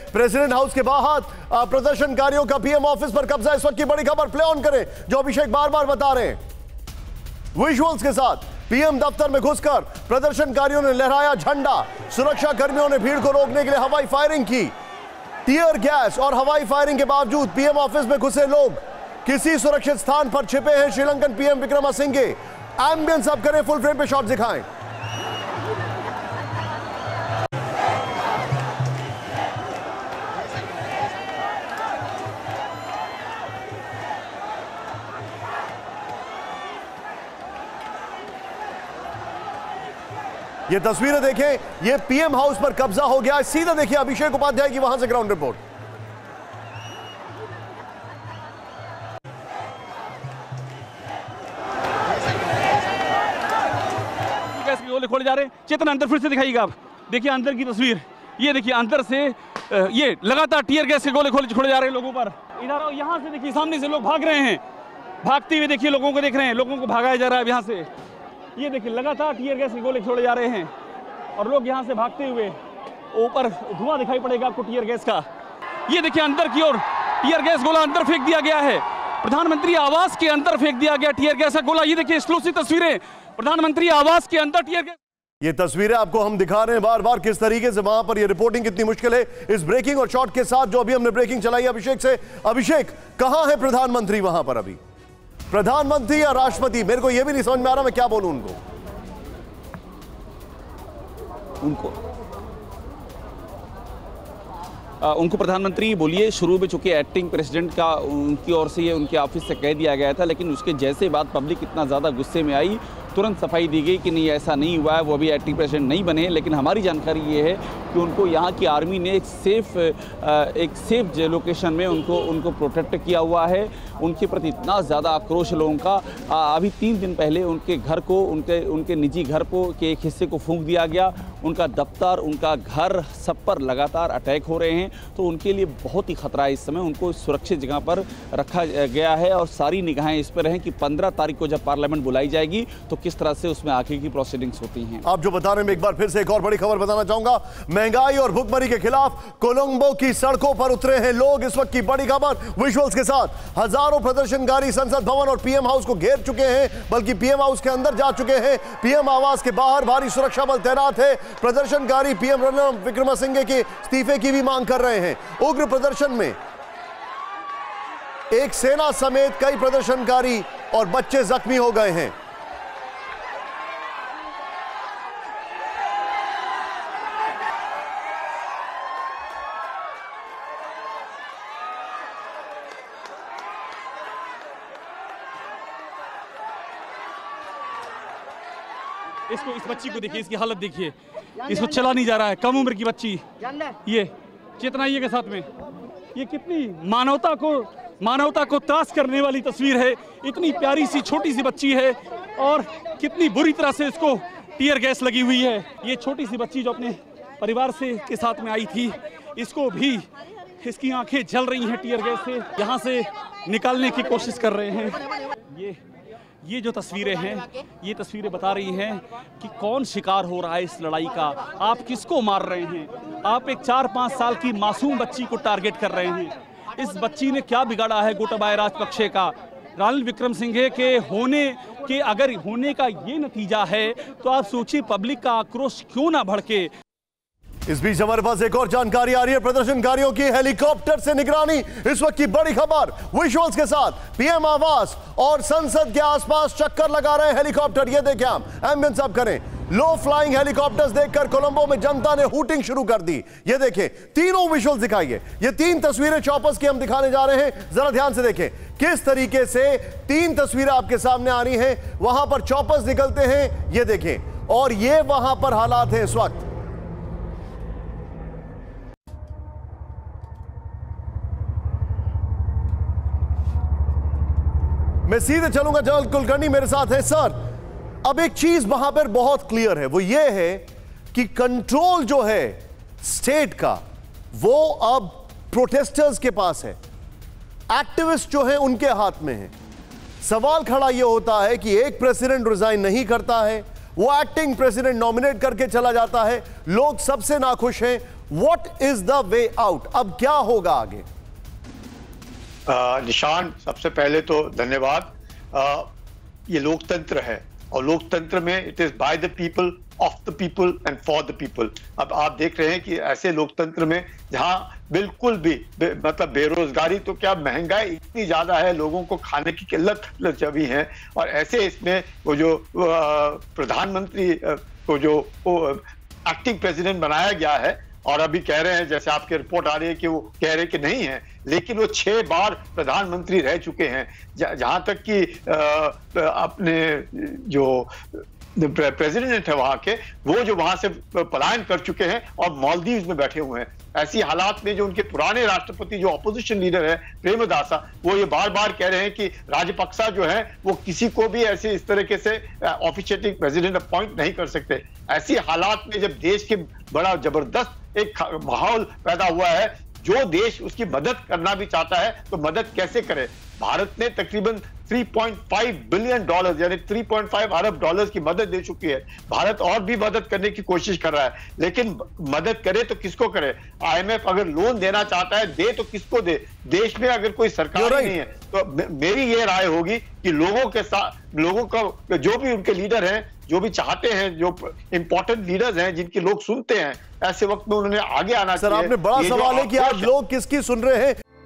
President house के बाहर प्रदर्शनकारियों का पीएम ऑफिस पर कब्जा। इस वक्त की बड़ी खबर प्ले ऑन करें जो अभिषेक बार बार बता रहे हैं विजुअल्स के साथ। पीएम दफ्तर में घुसकर प्रदर्शनकारियों ने लहराया झंडा। सुरक्षा कर्मियों ने भीड़ को रोकने के लिए हवाई फायरिंग की। टीयर गैस और हवाई फायरिंग के बावजूद पीएम ऑफिस में घुसे लोग किसी सुरक्षित स्थान पर छिपे हैं। श्रीलंकन पीएम विक्रमसिंघे एम्बियंस अब करें, फुल फ्रेम पे शॉट दिखाएं। ये तस्वीरें देखें, ये पीएम हाउस पर कब्जा हो गया। सीधा देखिए अभिषेक उपाध्याय की वहां से ग्राउंड रिपोर्ट। गैस के गोले खोले जा रहे हैं। चेतना अंदर फिर से दिखाइएगा आप, देखिए अंदर की तस्वीर। ये देखिए अंदर से ये लगातार टीयर गैस के गोले छोड़े जा रहे हैं लोगों पर। इधर यहां से देखिए सामने से लोग भाग रहे हैं, भागते हुए देखिए लोगों को देख रहे हैं, लोगों को भगाया जा रहा है यहां से। ये देखिए लगातार टीयर गैस के गोले छोड़े जा रहे हैं और लोग यहां से भागते हुए, ऊपर धुआं दिखाई पड़ेगा आपको टीयर गैस का। ये देखिए अंदर की ओर टीयर गैस गोला अंदर फेंक दिया गया है। प्रधानमंत्री आवास के अंदर फेंक दिया गया टीयर गैस का गोला। ये देखिए एक्सक्लूसिव तस्वीरें प्रधानमंत्री आवास के अंदर टीयर गैस। ये तस्वीरें आपको हम दिखा रहे हैं बार बार किस तरीके से वहां पर ये रिपोर्टिंग कितनी मुश्किल है इस ब्रेकिंग और शॉट के साथ जो अभी हमने ब्रेकिंग चलाई अभिषेक से। अभिषेक, कहां है प्रधानमंत्री वहां पर अभी? प्रधानमंत्री या राष्ट्रपति, मेरे को यह भी नहीं समझ में आ रहा मैं क्या बोलूं उनको प्रधानमंत्री बोलिए। शुरू में चूंकि एक्टिंग प्रेसिडेंट का उनकी ओर से ये उनके ऑफिस से कह दिया गया था, लेकिन उसके जैसे बात पब्लिक इतना ज़्यादा गुस्से में आई, तुरंत सफाई दी गई कि नहीं ऐसा नहीं हुआ है, वो अभी एक्टिंग प्रेसिडेंट नहीं बने। लेकिन हमारी जानकारी ये है कि उनको यहाँ की आर्मी ने एक सेफ लोकेशन में उनको प्रोटेक्ट किया हुआ है। उनके प्रति इतना ज़्यादा आक्रोश लोगों का, अभी 3 दिन पहले उनके घर को, उनके निजी घर के एक हिस्से को फूंक दिया गया। उनका दफ्तर, उनका घर, सब पर लगातार अटैक हो रहे हैं। तो उनके लिए बहुत ही खतरा है इस समय। उनको सुरक्षित जगह पर रखा गया है और सारी निगाहें इस पर हैं कि 15 तारीख को जब पार्लियामेंट बुलाई जाएगी तो किस तरह से उसमें आगे की प्रोसीडिंग्स होती हैं। आप जो बता रहे हैं, एक बार फिर से एक और बड़ी खबर बताना चाहूंगा। महंगाई और भुखमरी के खिलाफ कोलंबो की सड़कों पर उतरे हैं लोग। इस वक्त की बड़ी खबर विजुअल्स के साथ। हजारों प्रदर्शनकारी संसद भवन और पीएम हाउस को घेर चुके हैं, बल्कि पीएम हाउस के अंदर जा चुके हैं। पीएम आवास के बाहर भारी सुरक्षा बल तैनात है। प्रदर्शनकारी पीएम रणिल विक्रमसिंघे के इस्तीफे की भी मांग कर रहे हैं। उग्र प्रदर्शन में एक सेना समेत कई प्रदर्शनकारी और बच्चे जख्मी हो गए हैं। इस बच्ची को देखिए, इसकी हालत देखिए, इसको चला नहीं जा रहा है, कम उम्र की बच्ची। ये चेतना ये के साथ में, ये कितनी मानवता को त्रास करने वाली तस्वीर है। इतनी प्यारी सी छोटी सी बच्ची है और कितनी बुरी तरह से इसको टीयर गैस लगी हुई है। ये छोटी सी बच्ची जो अपने परिवार के साथ में आई थी, इसको भी इसकी आंखें जल रही हैं टीयर गैस से। यहाँ से निकालने की कोशिश कर रहे हैं। ये जो तस्वीरें हैं, ये तस्वीरें बता रही हैं कि कौन शिकार हो रहा है इस लड़ाई का। आप किसको मार रहे हैं? आप एक 4-5 साल की मासूम बच्ची को टारगेट कर रहे हैं। इस बच्ची ने क्या बिगाड़ा है गोटाबाया राजपक्षे का? रणिल विक्रमसिंघे के अगर होने का ये नतीजा है तो आप सोचिए पब्लिक का आक्रोश क्यों ना भड़के। इस बीच हमारे पास एक और जानकारी आ रही है। प्रदर्शनकारियों की हेलीकॉप्टर से निगरानी, इस वक्त की बड़ी खबर विजुअल्स के साथ। पीएम आवास और संसद के आसपास चक्कर लगा रहे हेलीकॉप्टर। ये देखें आप, एम्बियंस आप करें। लो फ्लाइंग हेलीकॉप्टर्स देखकर कोलंबो में जनता ने हूटिंग शुरू कर दी। ये देखें, तीनों विजुअल्स दिखाइए। ये 3 तस्वीरें चॉपर्स की हम दिखाने जा रहे हैं, जरा ध्यान से देखें किस तरीके से 3 तस्वीरें आपके सामने आ रही हैं। वहां पर चॉपर्स निकलते हैं, ये देखें, और ये वहां पर हालात है इस वक्त। मैं सीधे चलूंगा, जनरल कुलकर्णी मेरे साथ है। सर, अब एक चीज वहां पर बहुत क्लियर है, वो ये है कि कंट्रोल जो है स्टेट का वो अब प्रोटेस्टर्स के पास है, एक्टिविस्ट जो है उनके हाथ में है। सवाल खड़ा यह होता है कि एक प्रेसिडेंट रिजाइन नहीं करता है, वो एक्टिंग प्रेसिडेंट नॉमिनेट करके चला जाता है, लोग सबसे नाखुश हैं, what is the way out? अब क्या होगा आगे? निशान, सबसे पहले तो धन्यवाद। ये लोकतंत्र है और लोकतंत्र में it is by the people, of the people and for the people. अब आप देख रहे हैं कि ऐसे लोकतंत्र में जहां बिल्कुल भी मतलब बेरोजगारी तो क्या, महंगाई इतनी ज्यादा है, लोगों को खाने की किल्लत जमी है, और ऐसे इसमें वो जो प्रधानमंत्री को जो एक्टिंग प्रेसिडेंट बनाया गया है, और अभी कह रहे हैं, जैसे आपकी रिपोर्ट आ रही है कि वो कह रहे हैं कि नहीं है, लेकिन वो 6 बार प्रधानमंत्री रह चुके हैं। जहां तक कि अपने जो प्रेसिडेंट है वहां के, वो जो वहां से पलायन कर चुके हैं और मालदीव में बैठे हुए हैं। ऐसी हालात में जो उनके पुराने राष्ट्रपति जो ऑपोजिशन लीडर है प्रेमदासा, वो ये बार बार कह रहे हैं कि राजपक्सा जो है वो किसी को भी ऐसे इस तरीके से ऑफिशिएटिंग प्रेसिडेंट अपॉइंट नहीं कर सकते। ऐसी हालात में जब देश के बड़ा जबरदस्त एक माहौल पैदा हुआ है, जो देश उसकी मदद करना भी चाहता है तो मदद कैसे करे? भारत ने तकरीबन 3.5 बिलियन डॉलर यानी 3.5 अरब डॉलर की मदद दे चुकी है। भारत और भी मदद करने की कोशिश कर रहा है, लेकिन मदद करे तो किसको करे? IMF अगर लोन देना चाहता है, दे तो किसको दे? देश में अगर कोई सरकार नहीं है तो मेरी ये राय होगी कि लोगों के साथ, लोगों का जो भी उनके लीडर हैं, जो भी चाहते हैं, जो इंपॉर्टेंट लीडर्स हैं जिनकी लोग सुनते हैं, ऐसे वक्त में उन्होंने आगे आना चाहिए। सर, आपने बड़ा सवाल है कि आप लोग किसकी सुन रहे हैं।